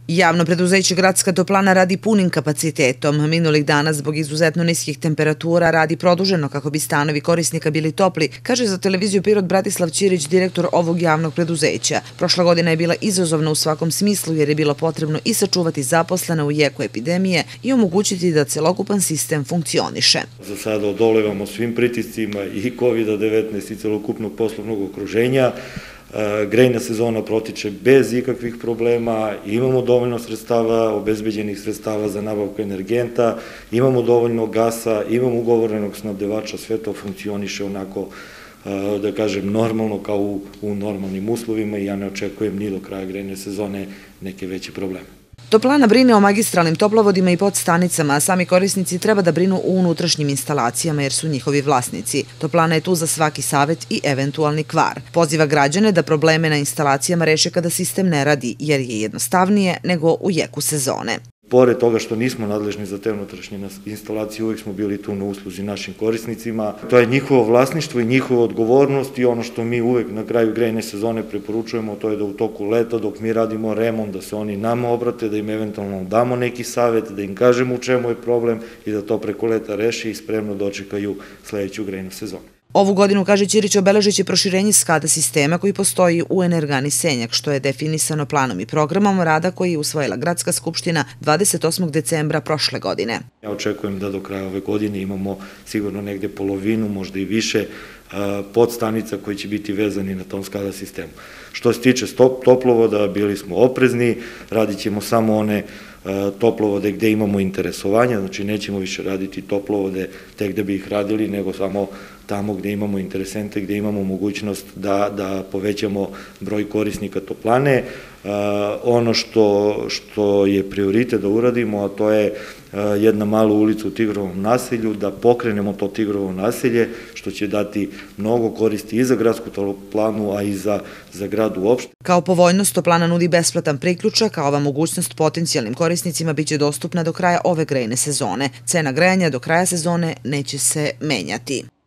Javno preduzeće Gradska toplana radi punim kapacitetom. Minulih dana zbog izuzetno niskih temperatura radi produženo kako bi stanovi korisnika bili topli, kaže za televiziju Pirot Bratislav Ćirić, direktor ovog javnog preduzeća. Prošla godina je bila izazovna u svakom smislu jer je bilo potrebno i sačuvati zaposlene u jeku epidemije i omogućiti da celokupan sistem funkcioniše. Za sada odolevamo svim pritiscima i COVID-19 i celokupnog poslovnog okruženja. Grejna sezona protiče bez ikakvih problema, imamo dovoljno sredstava, obezbeđenih sredstava za nabavku energenta, imamo dovoljno gasa, imamo ugovorenog snabdevača, sve to funkcioniše onako, da kažem, normalno kao u normalnim uslovima i ja ne očekujem ni do kraja grejne sezone neke veće probleme. Toplana brine o magistralnim toplovodima i podstanicama, a sami korisnici treba da brinu u unutrašnjim instalacijama jer su njihovi vlasnici. Toplana je tu za svaki savet i eventualni kvar. Poziva građane da probleme na instalacijama reše kada sistem ne radi, jer je jednostavnije nego u jeku sezone. Pored toga što nismo nadležni za te unutrašnje instalacije, uvijek smo bili tu na usluzi našim korisnicima. To je njihovo vlasništvo i njihova odgovornost i ono što mi uvijek na kraju grejne sezone preporučujemo, to je da u toku leta dok mi radimo remont, da se oni nama obrate, da im eventualno damo neki savet, da im kažemo u čemu je problem i da to preko leta reši i spremno dočekaju sledeću grejnu sezonu. Ovu godinu, kaže Ćirić, obeležiće proširenje SCADA sistema koji postoji u energani Senjak, što je definisano planom i programom rada koji je usvojila Gradska skupština 28. decembra prošle godine. Ja očekujem da do kraja ove godine imamo sigurno negde polovinu, možda i više podstanica koji će biti vezani na tom SCADA sistemu. Što se tiče toplovoda, bili smo oprezni, radit ćemo samo one toplovode gde imamo interesovanja, znači nećemo više raditi toplovode tek da bi ih radili, nego samo tamo gde imamo interesente, gde imamo mogućnost da povećamo broj korisnika toplane. Ono što je prioritet da uradimo, a to je jedna mala ulica u Tigrovom naselju, da pokrenemo to Tigrovo naselje, što će dati mnogo koristi i za gradsku toplanu, a i za grad uopšte. Kao povoljnost, toplana nudi besplatan priključak, a ova mogućnost potencijalnim korisnicima biće dostupna do kraja ove grejne sezone. Cena grejanja do kraja sezone neće se menjati.